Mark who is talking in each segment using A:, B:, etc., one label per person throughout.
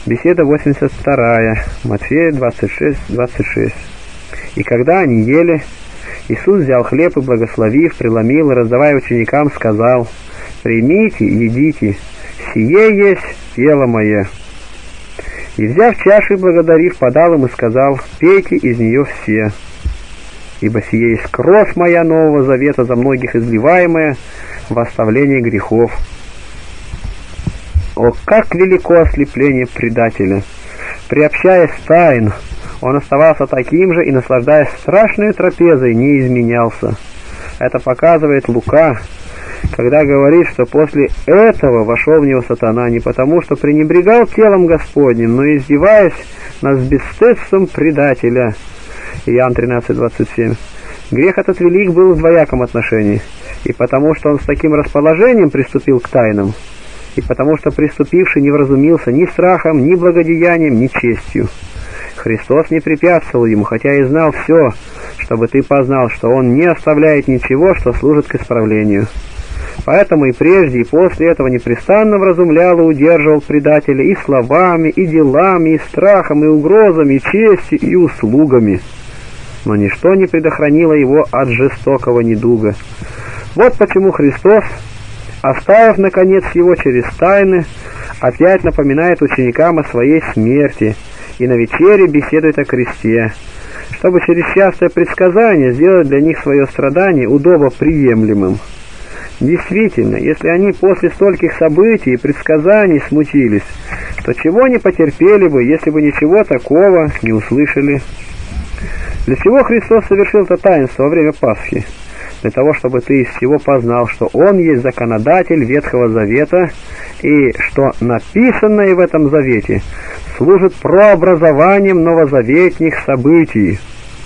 A: Беседа 82, Матфея 26:26. И когда они ели, Иисус взял хлеб и, благословив, преломил и, раздавая ученикам, сказал: «Примите, едите, сие есть тело мое». И, взяв чашу и благодарив, подал им и сказал: «Пейте из нее все, ибо сие есть кровь моя нового завета, за многих изливаемая в оставление грехов». О, как велико ослепление предателя! Приобщаясь тайн, он оставался таким же и, наслаждаясь страшной трапезой, не изменялся. Это показывает Лука, когда говорит, что после этого вошел в него сатана не потому, что пренебрегал телом Господним, но издеваясь над бесстыдством предателя. Иоанн 13:27. Грех этот велик был в двояком отношении, и потому, что он с таким расположением приступил к тайнам, и потому что приступивший не вразумился ни страхом, ни благодеянием, ни честью. Христос не препятствовал ему, хотя и знал все, чтобы ты познал, что он не оставляет ничего, что служит к исправлению. Поэтому и прежде, и после этого непрестанно вразумлял и удерживал предателя и словами, и делами, и страхом, и угрозами, и честью, и услугами. Но ничто не предохранило его от жестокого недуга. Вот почему Христос, оставив, наконец, его через тайны, опять напоминает ученикам о своей смерти и на вечере беседует о кресте, чтобы через частое предсказание сделать для них свое страдание удобоприемлемым. Действительно, если они после стольких событий и предсказаний смутились, то чего не потерпели бы, если бы ничего такого не услышали? Для чего Христос совершил это таинство во время Пасхи? Для того, чтобы ты из всего познал, что Он есть законодатель Ветхого Завета, и что написанное в этом Завете служит прообразованием новозаветных событий.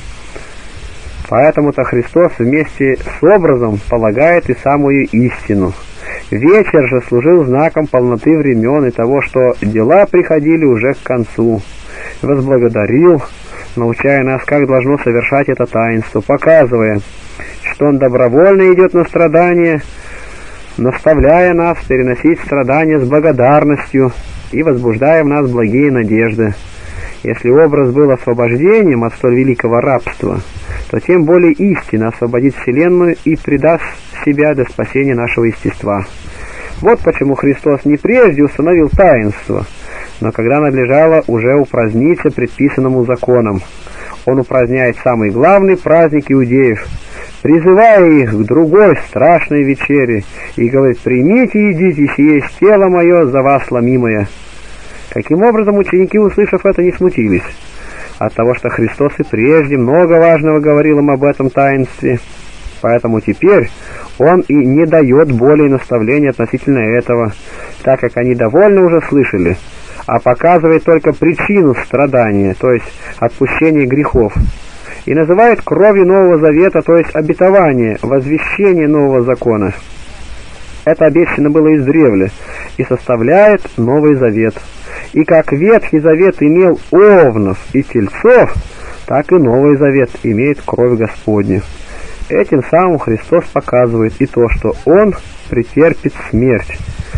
A: Поэтому-то Христос вместе с образом полагает и самую истину. Вечер же служил знаком полноты времен и того, что дела приходили уже к концу. Возблагодарил, научая нас, как должно совершать это таинство, показывая, что Он добровольно идет на страдания, наставляя нас переносить страдания с благодарностью и возбуждая в нас благие надежды. Если образ был освобождением от столь великого рабства, то тем более истина освободит Вселенную и предаст себя для спасения нашего естества. Вот почему Христос не прежде установил таинство, но когда надлежало уже упраздниться предписанному законом. Он упраздняет самый главный праздник иудеев, призывая их к другой страшной вечере, и говорит: «Примите и едите, сие есть тело мое, за вас ломимое». Каким образом ученики, услышав это, не смутились? От того, что Христос и прежде много важного говорил им об этом таинстве. Поэтому теперь Он и не дает более наставления относительно этого, так как они довольно уже слышали, а показывает только причину страдания, то есть отпущение грехов, и называет кровью Нового Завета, то есть обетование, возвещение нового закона. Это обещано было издревле и составляет Новый Завет. И как Ветхий Завет имел овнов и тельцов, так и Новый Завет имеет кровь Господню. Этим самым Христос показывает и то, что Он претерпит смерть.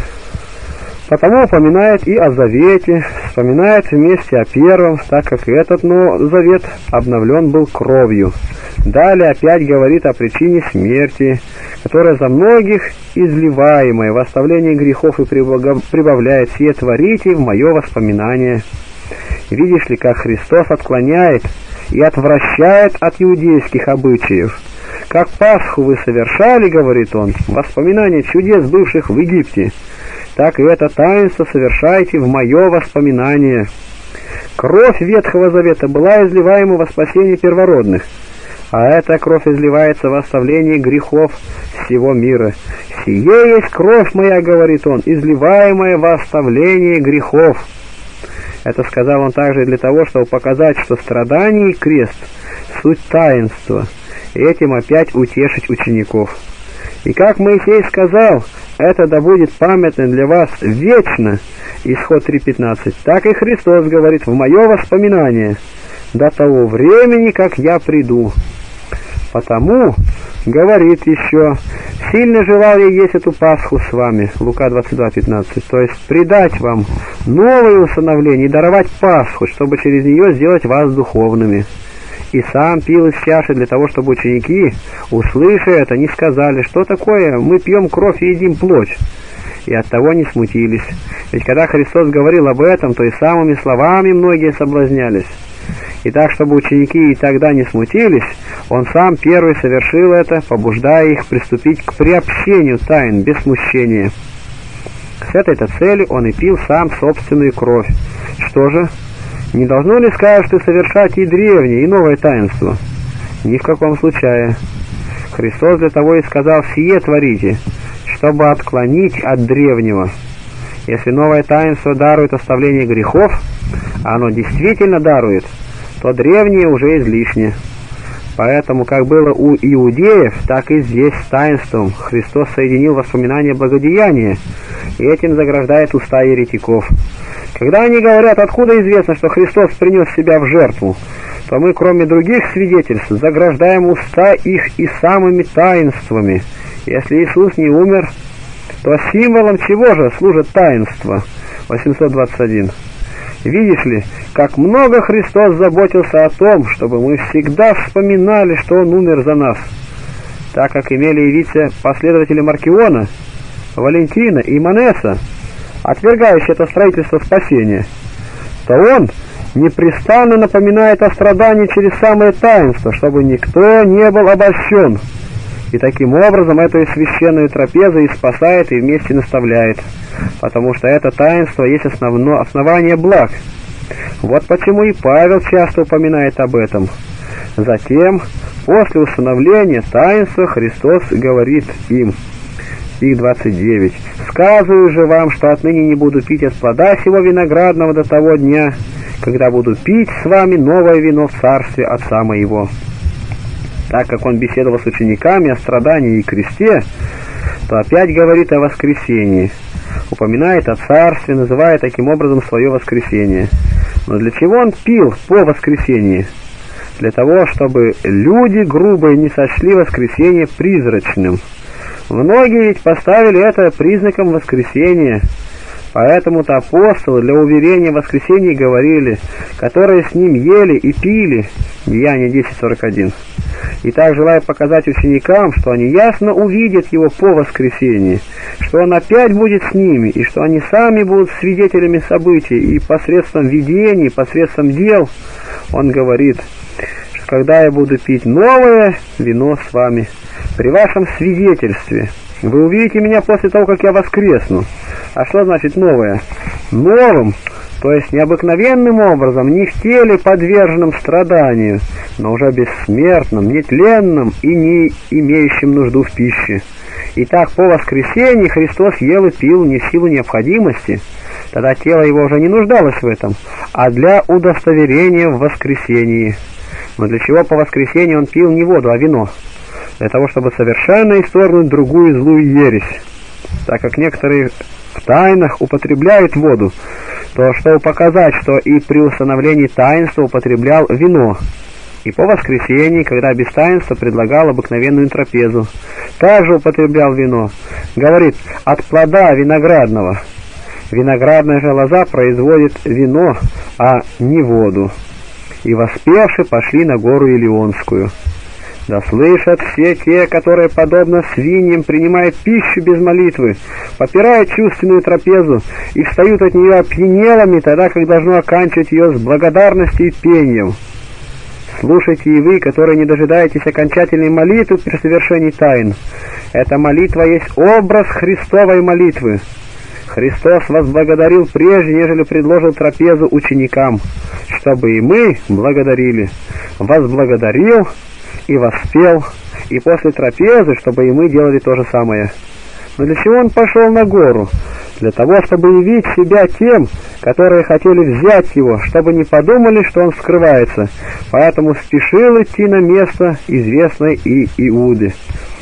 A: Потому упоминает и о Завете, вспоминает вместе о первом, так как этот Завет обновлен был кровью. Далее опять говорит о причине смерти, которая за многих изливаемая в оставление грехов и прибавляет: «Сие творите в мое воспоминание». Видишь ли, как Христос отклоняет и отвращает от иудейских обычаев. «Как Пасху вы совершали, — говорит Он, — воспоминание чудес, бывших в Египте, так и это таинство совершайте в мое воспоминание». Кровь Ветхого Завета была изливаема во спасение первородных, а эта кровь изливается в оставление грехов всего мира. «Сие есть кровь моя, — говорит Он, — изливаемая в оставление грехов». Это сказал Он также для того, чтобы показать, что страдание и крест — суть таинства, и этим опять утешить учеников. И как Моисей сказал: «Это да будет памятно для вас вечно», Исход 3:15, так и Христос говорит: «В мое воспоминание до того времени, как я приду». Потому, говорит еще, сильно желал я есть эту Пасху с вами, Лука 22:15, то есть придать вам новое усыновление и даровать Пасху, чтобы через нее сделать вас духовными. И сам пил из чаши для того, чтобы ученики, услыша это, не сказали, что такое, мы пьем кровь и едим плоть. И оттого не смутились. Ведь когда Христос говорил об этом, то и самыми словами многие соблазнялись. И так, чтобы ученики и тогда не смутились, Он сам первый совершил это, побуждая их приступить к приобщению тайн без смущения. С этой-то целью Он и пил сам собственную кровь. Что же? Не должно ли, скажешь ты, совершать и древнее, и новое таинство? Ни в каком случае. Христос для того и сказал: «Сие творите», чтобы отклонить от древнего. Если новое таинство дарует оставление грехов, а оно действительно дарует, то древнее уже излишне. Поэтому, как было у иудеев, так и здесь с таинством Христос соединил воспоминания благодеяния, и этим заграждает уста еретиков. Когда они говорят, откуда известно, что Христос принес себя в жертву, то мы, кроме других свидетельств, заграждаем уста их и самыми таинствами. Если Иисус не умер, то символом чего же служит таинство? 821. Видишь ли, как много Христос заботился о том, чтобы мы всегда вспоминали, что Он умер за нас. Так как имели явиться последователи Маркиона, Валентина и Манеса, отвергающие это строительство спасения, то Он непрестанно напоминает о страдании через самое таинство, чтобы никто не был обольщен. И таким образом эту священную трапезу и спасает, и вместе наставляет, потому что это таинство есть основание благ. Вот почему и Павел часто упоминает об этом. Затем, после установления таинства, Христос говорит им, стих 29, «Сказываю же вам, что отныне не буду пить от плода сего виноградного до того дня, когда буду пить с вами новое вино в царстве Отца моего». Так как он беседовал с учениками о страдании и кресте, то опять говорит о воскресении, упоминает о царстве, называя таким образом свое воскресение. Но для чего он пил по воскресении? Для того, чтобы люди грубые не сочли воскресение призрачным. Многие ведь поставили это признаком воскресения. Поэтому-то апостолы для уверения в воскресении говорили, которые с ним ели и пили, Деяния 10:41. И так, желая показать ученикам, что они ясно увидят его по воскресении, что он опять будет с ними, и что они сами будут свидетелями событий, и посредством видений, посредством дел, он говорит, что когда я буду пить новое вино с вами, при вашем свидетельстве, вы увидите меня после того, как я воскресну. А что значит новое? Новым, то есть необыкновенным образом, не в теле, подверженном страданию, но уже бессмертным, нетленным и не имеющим нужду в пище. Итак, по воскресении Христос ел и пил не в силу необходимости, тогда тело его уже не нуждалось в этом, а для удостоверения в воскресении. Но для чего по воскресению он пил не воду, а вино? Для того, чтобы совершенно исторгнуть другую злую ересь. Так как некоторые в тайнах употребляют воду, то чтобы показать, что и при установлении таинства употреблял вино, и по воскресенье, когда без таинства предлагал обыкновенную трапезу, также употреблял вино. Говорит, от плода виноградного. Виноградная же лоза производит вино, а не воду. И воспевши пошли на гору Илионскую. Да слышат все те, которые, подобно свиньям, принимают пищу без молитвы, попирают чувственную трапезу и встают от нее опьянелыми, тогда как должно оканчивать ее с благодарностью и пением. Слушайте и вы, которые не дожидаетесь окончательной молитвы при совершении тайн. Эта молитва есть образ Христовой молитвы. Христос возблагодарил прежде, нежели предложил трапезу ученикам, чтобы и мы благодарили. Возблагодарил и воспел, и после трапезы, чтобы и мы делали то же самое. Но для чего он пошел на гору? Для того, чтобы явить себя тем, которые хотели взять его, чтобы не подумали, что он скрывается. Поэтому спешил идти на место, известное и Иуды.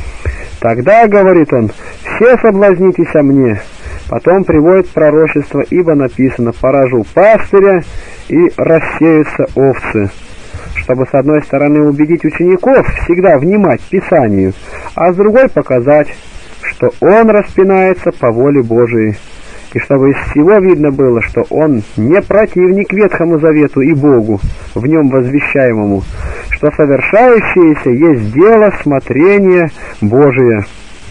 A: Тогда, говорит он, все соблазнитесь о мне. Потом приводит пророчество, ибо написано, поражу пастыря и рассеются овцы. чтобы с одной стороны убедить учеников всегда внимать Писанию, а с другой показать, что он распинается по воле Божией, и чтобы из всего видно было, что он не противник Ветхому Завету и Богу, в нем возвещаемому, что совершающееся есть дело смотрения Божие,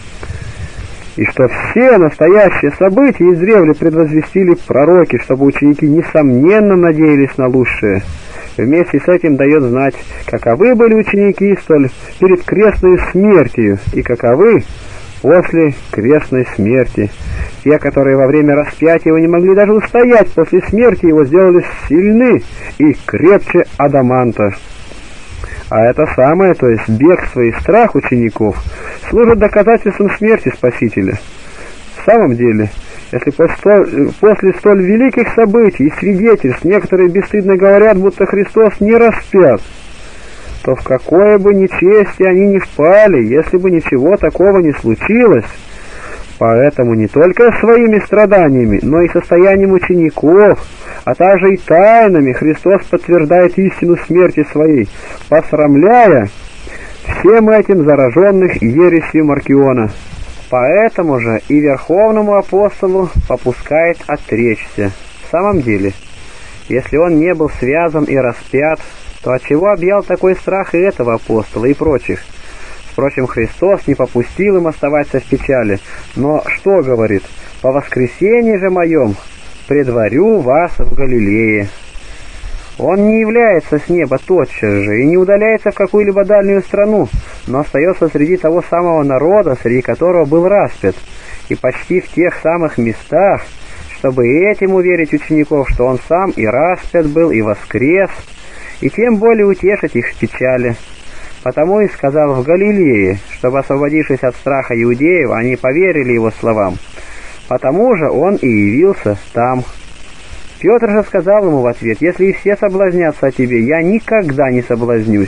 A: и что все настоящие события издревле предвозвестили пророки, чтобы ученики несомненно надеялись на лучшее. Вместе с этим дает знать, каковы были ученики столь перед крестной смертью, и каковы после крестной смерти. Те, которые во время распятия его не могли даже устоять, после смерти его сделались сильны и крепче адаманта. А это самое, то есть бегство и страх учеников, служит доказательством смерти Спасителя. В самом деле, если после столь великих событий и свидетельств некоторые бесстыдно говорят, будто Христос не распят, то в какое бы нечестие они не впали, если бы ничего такого не случилось. Поэтому не только своими страданиями, но и состоянием учеников, а также и тайнами Христос подтверждает истину смерти своей, посрамляя всем этим зараженных ересью Маркиона. Поэтому же и верховному апостолу попускает отречься. В самом деле, если он не был связан и распят, то отчего объял такой страх и этого апостола, и прочих? Впрочем, Христос не попустил им оставаться в печали, но что говорит? «По воскресенье же моем предварю вас в Галилее». Он не является с неба тотчас же и не удаляется в какую-либо дальнюю страну, но остается среди того самого народа, среди которого был распят, и почти в тех самых местах, чтобы этим уверить учеников, что он сам и распят был, и воскрес, и тем более утешить их в печали. Потому и сказал в Галилее, чтобы, освободившись от страха иудеев, они поверили его словам. Потому же он и явился там. Петр же сказал ему в ответ: «Если и все соблазнятся о тебе, я никогда не соблазнюсь».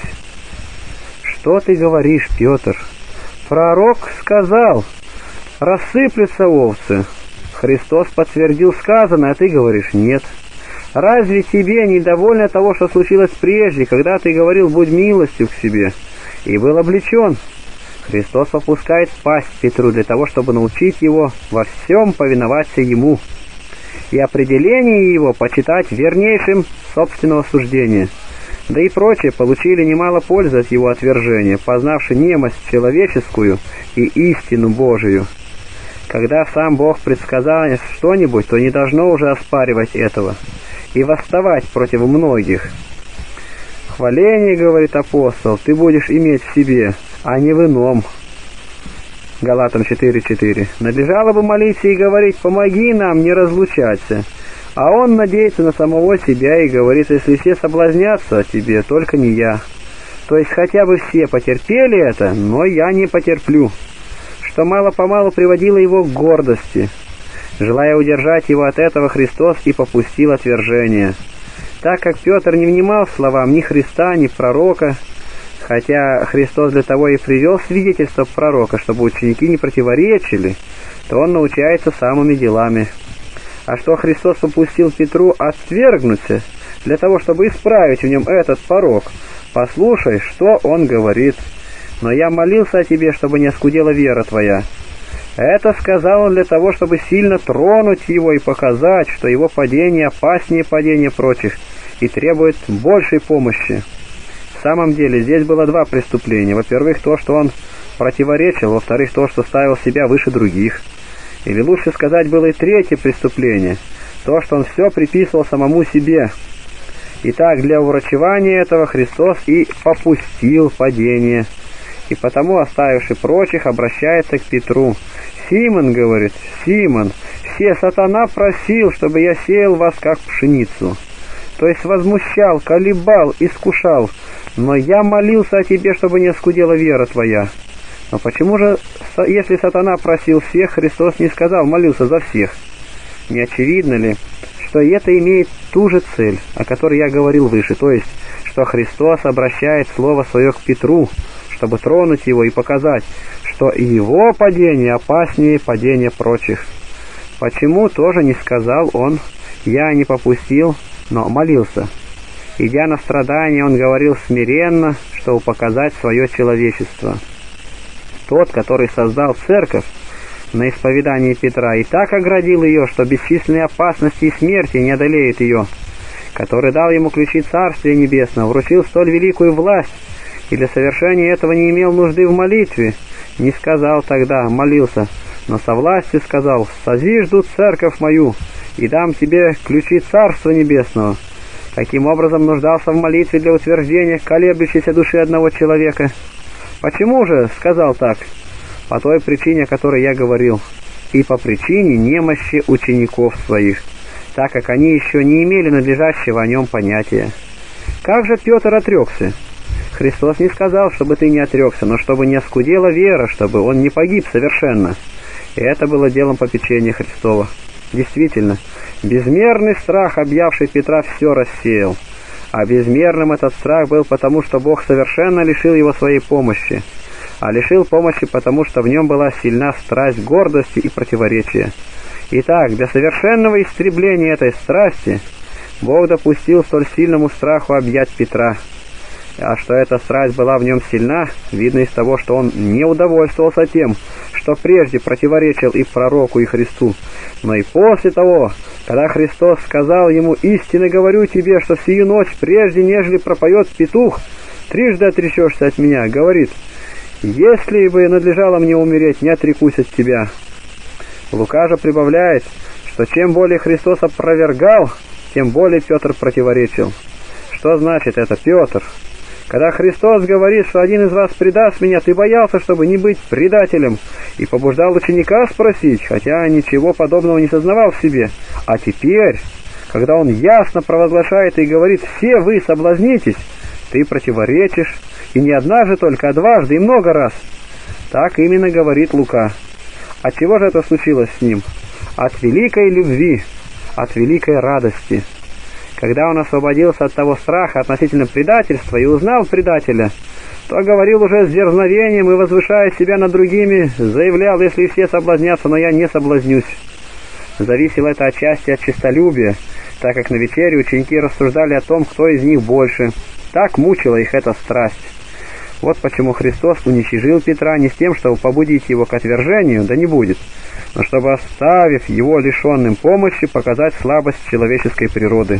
A: «Что ты говоришь, Петр? Пророк сказал: рассыплются овцы». Христос подтвердил сказанное, а ты говоришь: «Нет». Разве тебе недовольно того, что случилось прежде, когда ты говорил: «Будь милостив к себе», и был облечен? Христос попускает пасть Петру для того, чтобы научить его во всем повиноваться ему, и определение его почитать вернейшим собственного суждения. Да и прочие получили немало пользы от его отвержения, познавши немощь человеческую и истину Божию. Когда сам Бог предсказал что-нибудь, то не должно уже оспаривать этого и восставать против многих. «Хваление, — говорит апостол, — ты будешь иметь в себе, а не в ином». Галатам 4:4. Надлежало бы молиться и говорить: «Помоги нам не разлучаться». А он надеется на самого себя и говорит: «Если все соблазнятся о тебе, только не я». То есть хотя бы все потерпели это, но я не потерплю. Что мало-помалу приводило его к гордости. Желая удержать его от этого, Христос и попустил отвержение. Так как Петр не внимал словам ни Христа, ни пророка, хотя Христос для того и привел свидетельство пророка, чтобы ученики не противоречили, то он научается самыми делами. А что Христос попустил Петру отвергнуться, для того, чтобы исправить в нем этот порок, послушай, что он говорит: «Но я молился о тебе, чтобы не оскудела вера твоя». Это сказал он для того, чтобы сильно тронуть его и показать, что его падение опаснее падения прочих и требует большей помощи. В самом деле, здесь было два преступления. Во-первых, то, что он противоречил, во-вторых, то, что ставил себя выше других. Или лучше сказать, было и третье преступление, то, что он все приписывал самому себе. Итак, для уврачевания этого Христос и попустил падение, и потому, оставивши прочих, обращается к Петру. «Симон, — говорит, — Симон, все сатана просил, чтобы я сеял вас, как пшеницу». То есть возмущал, колебал, искушал. «Но я молился о тебе, чтобы не оскудела вера твоя». Но почему же, если сатана просил всех, Христос не сказал: молился за всех? Не очевидно ли, что это имеет ту же цель, о которой я говорил выше, то есть, что Христос обращает слово свое к Петру, чтобы тронуть его и показать, что его падение опаснее падения прочих? Почему тоже не сказал он: «Я не попустил, но молился»? Идя на страдания, он говорил смиренно, чтобы показать свое человечество. Тот, который создал церковь на исповедании Петра, и так оградил ее, что бесчисленные опасности и смерти не одолеют ее, который дал ему ключи Царствия Небесного, вручил столь великую власть, и для совершения этого не имел нужды в молитве, не сказал тогда, молился, но со властью сказал: «Созижду церковь мою, и дам тебе ключи Царства Небесного». Таким образом нуждался в молитве для утверждения колеблющейся души одного человека. Почему же сказал так? По той причине, о которой я говорил, и по причине немощи учеников своих, так как они еще не имели надлежащего о нем понятия. Как же Петр отрекся? Христос не сказал, чтобы ты не отрекся, но чтобы не оскудела вера, чтобы он не погиб совершенно. И это было делом попечения Христова. Действительно, безмерный страх, объявший Петра, все рассеял. А безмерным этот страх был потому, что Бог совершенно лишил его своей помощи. А лишил помощи потому, что в нем была сильна страсть гордости и противоречия. Итак, для совершенного истребления этой страсти Бог допустил столь сильному страху объять Петра. А что эта страсть была в нем сильна, видно из того, что он не удовольствовался тем, что прежде противоречил и пророку, и Христу, но и после того, когда Христос сказал ему: «Истинно говорю тебе, что в сию ночь, прежде нежели пропоет петух, трижды отречешься от меня», говорит: «Если бы надлежало мне умереть, не отрекусь от тебя». Лука же прибавляет, что чем более Христос опровергал, тем более Петр противоречил. Что значит это, Петр? Когда Христос говорит, что один из вас предаст меня, ты боялся, чтобы не быть предателем, и побуждал ученика спросить, хотя ничего подобного не сознавал в себе. А теперь, когда он ясно провозглашает и говорит: «Все вы соблазнитесь», ты противоречишь, и не однажды только, а дважды и много раз. Так именно говорит Лука. От чего же это случилось с ним? От великой любви, от великой радости. Когда он освободился от того страха относительно предательства и узнал предателя, то говорил уже с дерзновением и, возвышая себя над другими, заявлял: «Если все соблазнятся, но я не соблазнюсь». Зависело это отчасти от честолюбия, так как на вечере ученики рассуждали о том, кто из них больше. Так мучила их эта страсть. Вот почему Христос уничижил Петра не с тем, чтобы побудить его к отвержению, да не будет, но чтобы, оставив его лишенным помощи, показать слабость человеческой природы.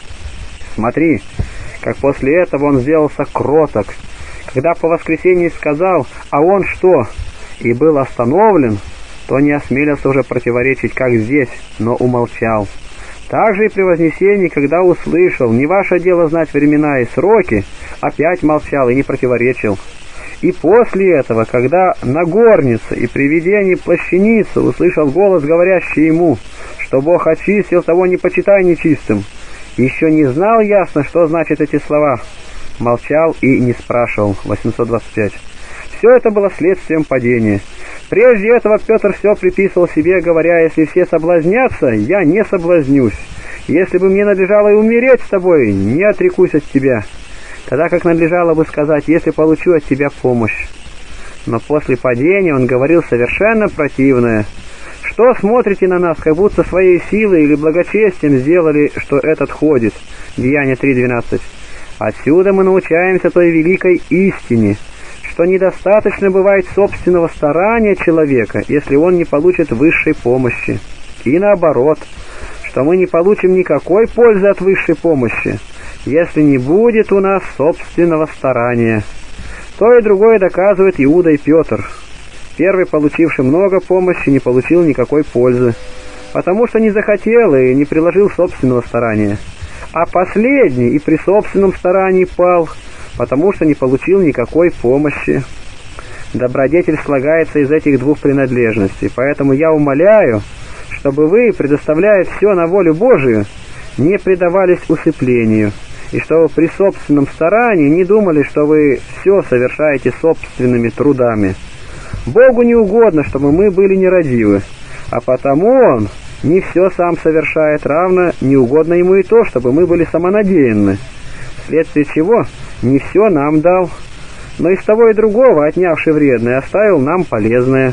A: Смотри, как после этого он сделался кроток. Когда по воскресенье сказал: «А он что?» и был остановлен, то не осмелился уже противоречить, как здесь, но умолчал. Также и при вознесении, когда услышал: «Не ваше дело знать времена и сроки», опять молчал и не противоречил. И после этого, когда на горнице и при видении плащаницы услышал голос, говорящий ему, что Бог очистил, того не почитай нечистым, еще не знал ясно, что значат эти слова, молчал и не спрашивал. 825. Все это было следствием падения. Прежде этого Петр все приписывал себе, говоря: «Если все соблазнятся, я не соблазнюсь. Если бы мне надлежало и умереть с тобой, не отрекусь от тебя». Тогда как надлежало бы сказать: «Если получу от тебя помощь». Но после падения он говорил совершенно противное: «Что смотрите на нас, как будто своей силой или благочестием сделали, что этот ходит?» Деяния 3:12. Отсюда мы научаемся той великой истине, что недостаточно бывает собственного старания человека, если он не получит высшей помощи. И наоборот, что мы не получим никакой пользы от высшей помощи, если не будет у нас собственного старания. То и другое доказывает Иуда и Петр. Первый, получивший много помощи, не получил никакой пользы, потому что не захотел и не приложил собственного старания. А последний и при собственном старании пал, потому что не получил никакой помощи. Добродетель слагается из этих двух принадлежностей, поэтому я умоляю, чтобы вы, предоставляя все на волю Божию, не предавались усыплению, и чтобы при собственном старании не думали, что вы все совершаете собственными трудами. Богу не угодно, чтобы мы были нерадивы, а потому Он не все сам совершает, равно не угодно Ему и то, чтобы мы были самонадеянны, вследствие чего не все нам дал, но из того и другого, отнявший вредное, оставил нам полезное.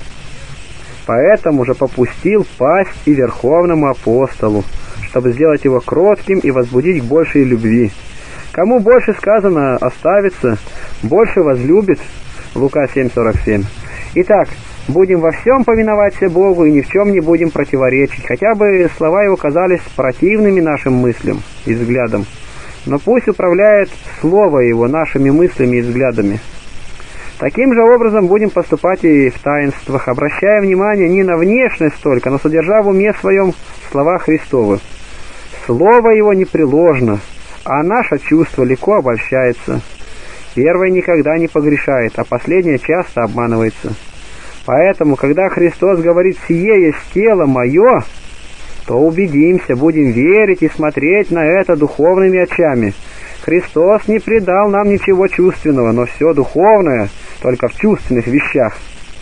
A: Поэтому же попустил пасть и верховному апостолу, чтобы сделать его кротким и возбудить к большей любви. Кому больше сказано оставится, больше возлюбит. Лука 7:47. Итак, будем во всем повиноваться Богу и ни в чем не будем противоречить, хотя бы слова его казались противными нашим мыслям и взглядам. Но пусть управляет Слово Его нашими мыслями и взглядами. Таким же образом будем поступать и в таинствах, обращая внимание не на внешность только, но содержа в уме своем слова Христовы. Слово Его непреложно, а наше чувство легко обольщается. Первое никогда не погрешает, а последнее часто обманывается. Поэтому, когда Христос говорит «сие есть тело мое», то убедимся, будем верить и смотреть на это духовными очами. Христос не придал нам ничего чувственного, но все духовное только в чувственных вещах.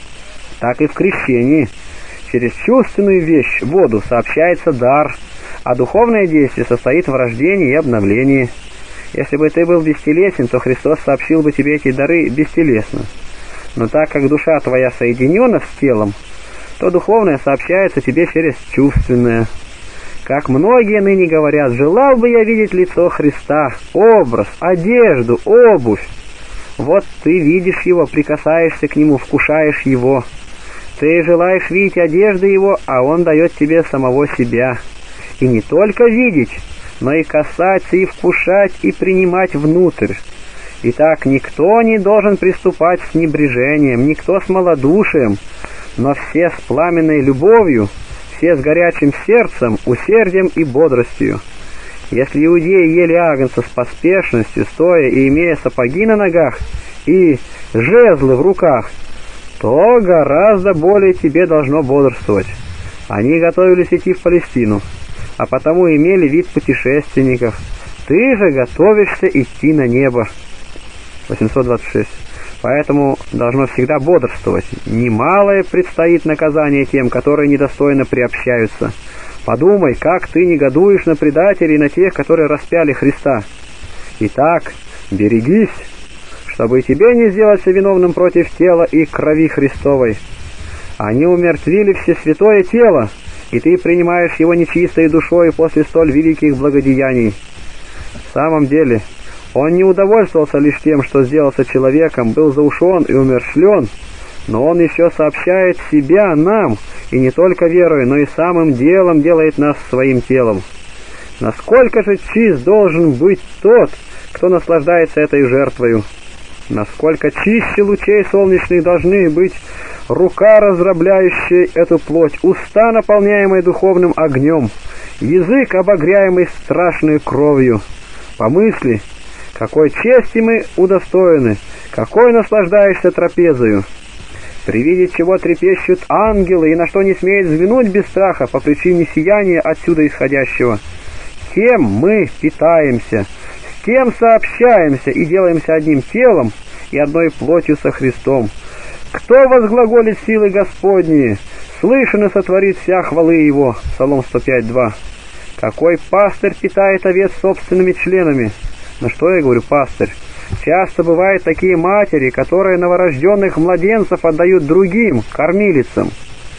A: Так и в крещении. Через чувственную вещь, воду, сообщается дар, а духовное действие состоит в рождении и обновлении. Если бы ты был бестелесен, то Христос сообщил бы тебе эти дары бестелесно. Но так как душа твоя соединена с телом, то духовное сообщается тебе через чувственное. Как многие ныне говорят, желал бы я видеть лицо Христа, образ, одежду, обувь. Вот ты видишь его, прикасаешься к нему, вкушаешь его. Ты желаешь видеть одежды его, а он дает тебе самого себя. И не только видеть, но и касаться, и вкушать, и принимать внутрь. Итак, никто не должен приступать с небрежением, никто с малодушием, но все с пламенной любовью, все с горячим сердцем, усердием и бодростью. Если иудеи ели агнца с поспешностью, стоя и имея сапоги на ногах и жезлы в руках, то гораздо более тебе должно бодрствовать. Они готовились идти в Палестину, а потому имели вид путешественников. Ты же готовишься идти на небо. 826. Поэтому должно всегда бодрствовать. Немалое предстоит наказание тем, которые недостойно приобщаются. Подумай, как ты негодуешь на предателей и на тех, которые распяли Христа. Итак, берегись, чтобы и тебе не сделаться виновным против тела и крови Христовой. Они умертвили все святое тело, и ты принимаешь его нечистой душой после столь великих благодеяний. В самом деле, он не удовольствовался лишь тем, что сделался человеком, был заушен и умерщвлен, но он еще сообщает себя нам, и не только верой, но и самым делом делает нас своим телом. Насколько же чист должен быть тот, кто наслаждается этой жертвою? Насколько чище лучей солнечных должны быть рука, разрабляющая эту плоть, уста, наполняемые духовным огнем, язык, обогряемый страшной кровью. Помысли, какой чести мы удостоены, какой наслаждаешься трапезою. При виде чего трепещут ангелы, и на что не смеет взглянуть без страха по причине сияния отсюда исходящего. Тем мы питаемся, с тем сообщаемся и делаемся одним телом и одной плотью со Христом. Кто возглаголит силы Господние, слышен и сотворит вся хвалы Его. Псалом 105:2. Какой пастырь питает овец собственными членами? Ну что я говорю, пастырь? Часто бывают такие матери, которые новорожденных младенцев отдают другим, кормилицам.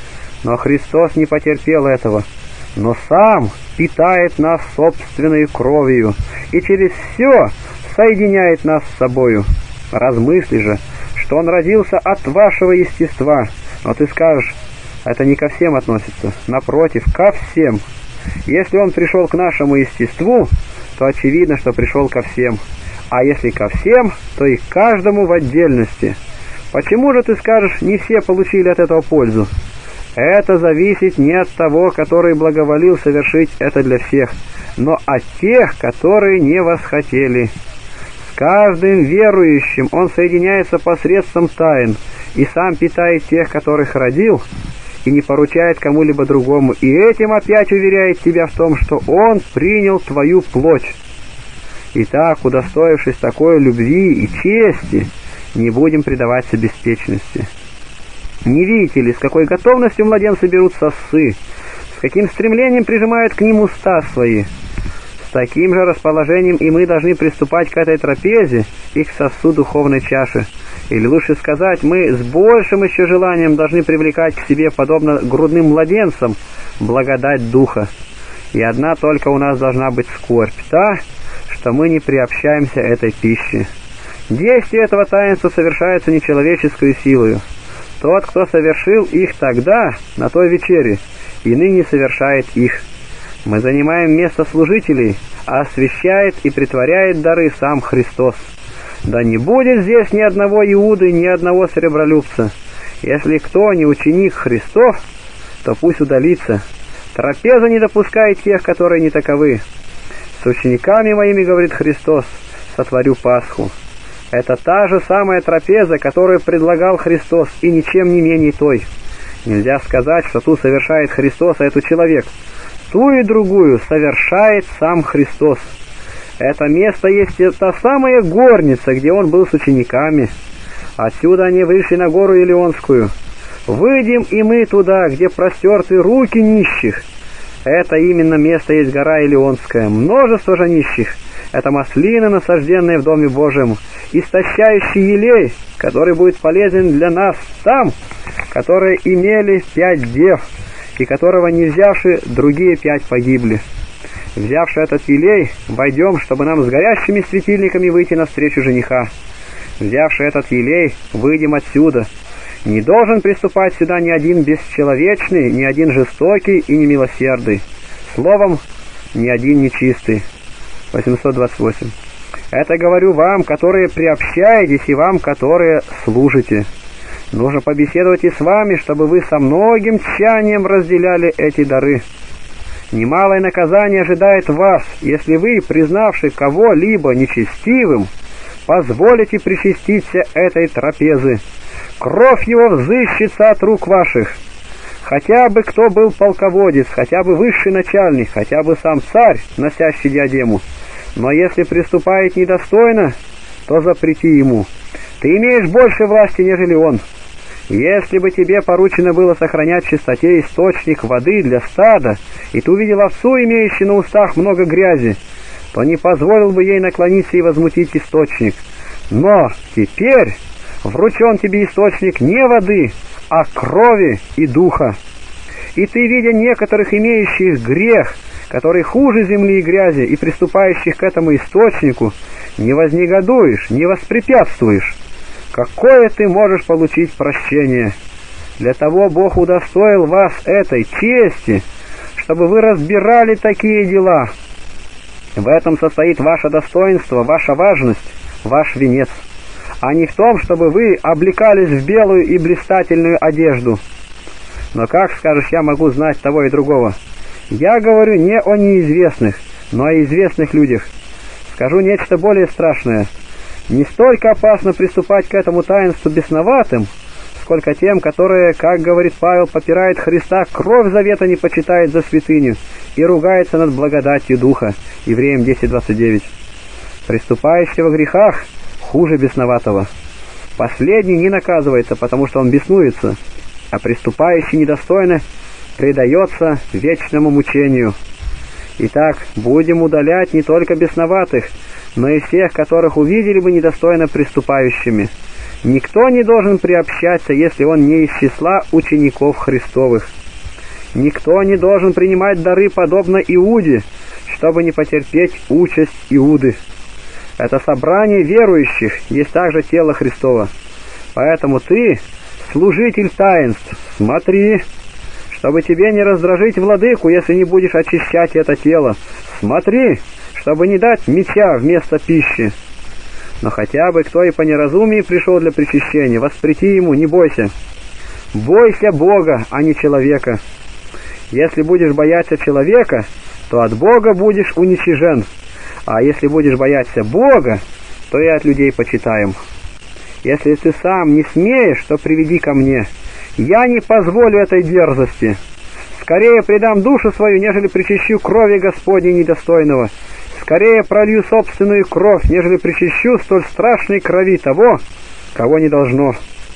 A: Но Христос не потерпел этого, но Сам питает нас собственной кровью и через все соединяет нас с собою. Размысли же, что Он родился от вашего естества. Но ты скажешь, это не ко всем относится, напротив, ко всем. Если Он пришел к нашему естеству, то очевидно, что пришел ко всем. А если ко всем, то и к каждому в отдельности. Почему же, ты скажешь, не все получили от этого пользу? Это зависит не от того, который благоволил совершить это для всех, но от тех, которые не восхотели. С каждым верующим он соединяется посредством тайн, и сам питает тех, которых родил, и не поручает кому-либо другому, и этим опять уверяет тебя в том, что он принял твою плоть. Итак, удостоившись такой любви и чести, не будем предаваться беспечности. Не видите ли, с какой готовностью младенцы берут сосцы, с каким стремлением прижимают к ним уста свои? С таким же расположением и мы должны приступать к этой трапезе и к сосуду духовной чаши. Или лучше сказать, мы с большим еще желанием должны привлекать к себе, подобно грудным младенцам, благодать Духа. И одна только у нас должна быть скорбь, та, что мы не приобщаемся этой пище. Действие этого таинства совершается нечеловеческую силою. Тот, кто совершил их тогда, на той вечере, и ныне совершает их. Мы занимаем место служителей, а освящает и претворяет дары сам Христос. Да не будет здесь ни одного Иуды, ни одного сребролюбца. Если кто не ученик Христов, то пусть удалится. Трапеза не допускает тех, которые не таковы. С учениками моими, говорит Христос, сотворю Пасху. Это та же самая трапеза, которую предлагал Христос, и ничем не менее той. Нельзя сказать, что ту совершает Христос, а эту человек. Ту и другую совершает сам Христос. Это место есть та самая горница, где он был с учениками. Отсюда они вышли на гору Илионскую. Выйдем и мы туда, где простерты руки нищих. Это именно место есть гора Илионская. Множество же нищих. Это маслины, насажденные в Доме Божьем, истощающий елей, который будет полезен для нас там, которые имели 5 дев, и которого не взявши, другие 5 погибли. Взявши этот елей, войдем, чтобы нам с горящими светильниками выйти навстречу жениха. Взявши этот елей, выйдем отсюда. Не должен приступать сюда ни один бесчеловечный, ни один жестокий и немилосердный. Словом, ни один нечистый. 828. Это говорю вам, которые приобщаетесь, и вам, которые служите. Нужно побеседовать и с вами, чтобы вы со многим тщанием разделяли эти дары. Немалое наказание ожидает вас, если вы, признавши кого-либо нечестивым, позволите причаститься этой трапезы. Кровь его взыщется от рук ваших. Хотя бы кто был полководец, хотя бы высший начальник, хотя бы сам царь, носящий диадему. Но если приступает недостойно, то запрети ему. Ты имеешь больше власти, нежели он. Если бы тебе поручено было сохранять в чистоте источник воды для стада, и ты увидел овцу, имеющую на устах много грязи, то не позволил бы ей наклониться и возмутить источник. Но теперь вручен тебе источник не воды, а крови и духа. И ты, видя некоторых имеющих грех, который хуже земли и грязи, и приступающих к этому источнику, не вознегодуешь, не воспрепятствуешь. Какое ты можешь получить прощение? Для того Бог удостоил вас этой чести, чтобы вы разбирали такие дела. В этом состоит ваше достоинство, ваша важность, ваш венец, а не в том, чтобы вы облекались в белую и блистательную одежду. Но как, скажешь, я могу знать того и другого? Я говорю не о неизвестных, но о известных людях. Скажу нечто более страшное. Не столько опасно приступать к этому таинству бесноватым, сколько тем, которые, как говорит Павел, попирают Христа, кровь завета не почитает за святыню и ругается над благодатью Духа. Евреям 10:29. Приступающий во грехах хуже бесноватого. Последний не наказывается, потому что он беснуется, а приступающий недостойно предается вечному мучению. Итак, будем удалять не только бесноватых, но и всех, которых увидели бы недостойно приступающими. Никто не должен приобщаться, если он не из числа учеников Христовых. Никто не должен принимать дары, подобно Иуде, чтобы не потерпеть участь Иуды. Это собрание верующих есть также тело Христово. Поэтому ты, служитель таинств, смотри, чтобы тебе не раздражить владыку, если не будешь очищать это тело. Смотри, чтобы не дать меча вместо пищи. Но хотя бы кто и по неразумии пришел для причащения, воспрети ему, не бойся. Бойся Бога, а не человека. Если будешь бояться человека, то от Бога будешь уничижен. А если будешь бояться Бога, то и от людей почитаем. Если ты сам не смеешь, то приведи ко мне. Я не позволю этой дерзости. Скорее предам душу свою, нежели причащу крови Господней недостойного. Скорее пролью собственную кровь, нежели причащу столь страшной крови того, кого не должно.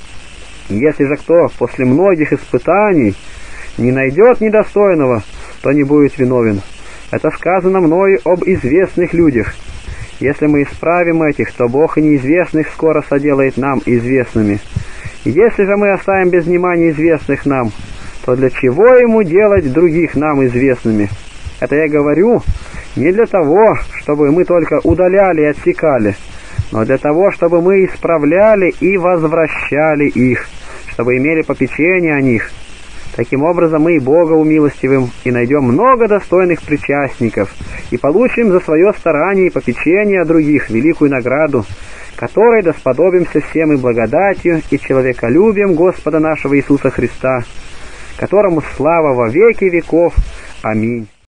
A: Если же кто после многих испытаний не найдет недостойного, то не будет виновен. Это сказано мною об известных людях. Если мы исправим этих, то Бог и неизвестных скоро соделает нам известными. Если же мы оставим без внимания известных нам, то для чего ему делать других нам известными? Это я говорю, не для того, чтобы мы только удаляли и отсекали, но для того, чтобы мы исправляли и возвращали их, чтобы имели попечение о них. Таким образом мы и Бога умилостивим, и найдем много достойных причастников, и получим за свое старание и попечение о других великую награду, которой досподобимся всем и благодатью, и человеколюбием Господа нашего Иисуса Христа, которому слава во веки веков. Аминь.